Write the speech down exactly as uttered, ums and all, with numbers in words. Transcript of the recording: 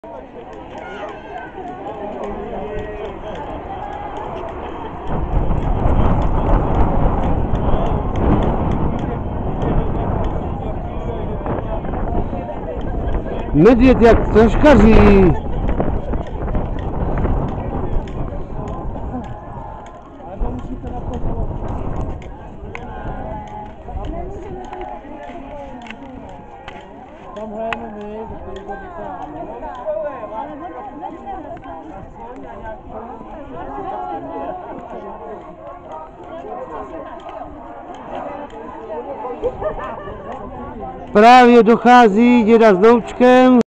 Medvěd jak troškaří. Tam hrajeme my, protože to Právě dochází děda s doučkem.